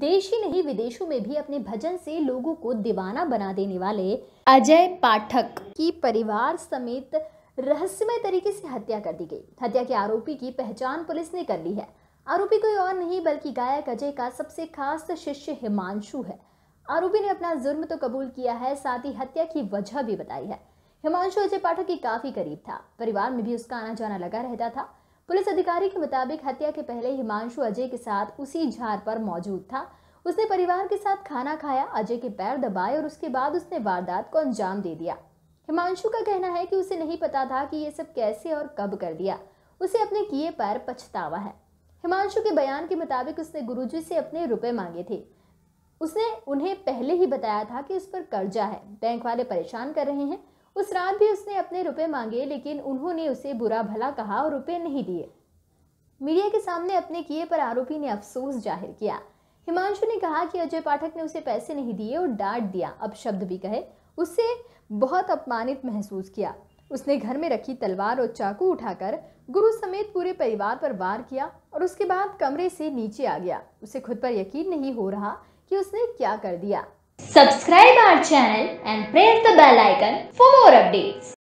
देश ही नहीं विदेशों में भी अपने भजन से लोगों को दीवाना बना देने वाले अजय पाठक की परिवार समेत रहस्यमय तरीके से हत्या कर दी गई। हत्या के आरोपी की पहचान पुलिस ने कर ली है। आरोपी कोई और नहीं बल्कि गायक अजय का सबसे खास शिष्य हिमांशु है। आरोपी ने अपना जुर्म तो कबूल किया है, साथ ही हत्या की वजह भी बताई है। हिमांशु अजय पाठक के काफी करीब था, परिवार में भी उसका आना जाना लगा रहता था। पुलिस अधिकारी के मुताबिक हत्या के पहले हिमांशु अजय के साथ उसी झार पर मौजूद था। उसने परिवार के साथ खाना खाया, अजय के पैर दबाए और उसके बाद उसने वारदात को अंजाम दे दिया। हिमांशु का कहना है कि उसे नहीं पता था कि ये सब कैसे और कब कर दिया। उसे अपने किए पर पछतावा है। हिमांशु के बयान के मुताबिक उसने गुरुजी से अपने रुपए मांगे थे। उसने उन्हें पहले ही बताया था कि उस पर कर्जा है, बैंक वाले परेशान कर रहे हैं। उस रात भी उसने अपने रुपए मांगे, लेकिन उन्होंने उसे बुरा भला कहा और रुपए नहीं दिए। मीडिया के सामने अपने किए पर आरोपी ने अफसोस जाहिर किया। हिमांशु ने कहा कि अजय पाठक ने उसे पैसे नहीं दिए और डांट दिया, अब शब्द भी कहे, उससे बहुत अपमानित महसूस किया। उसने घर में रखी तलवार और चाकू उठाकर गुरु समेत पूरे परिवार पर वार किया और उसके बाद कमरे से नीचे आ गया। उसे खुद पर यकीन नहीं हो रहा कि उसने क्या कर दिया। Subscribe our channel and press the bell icon for more updates.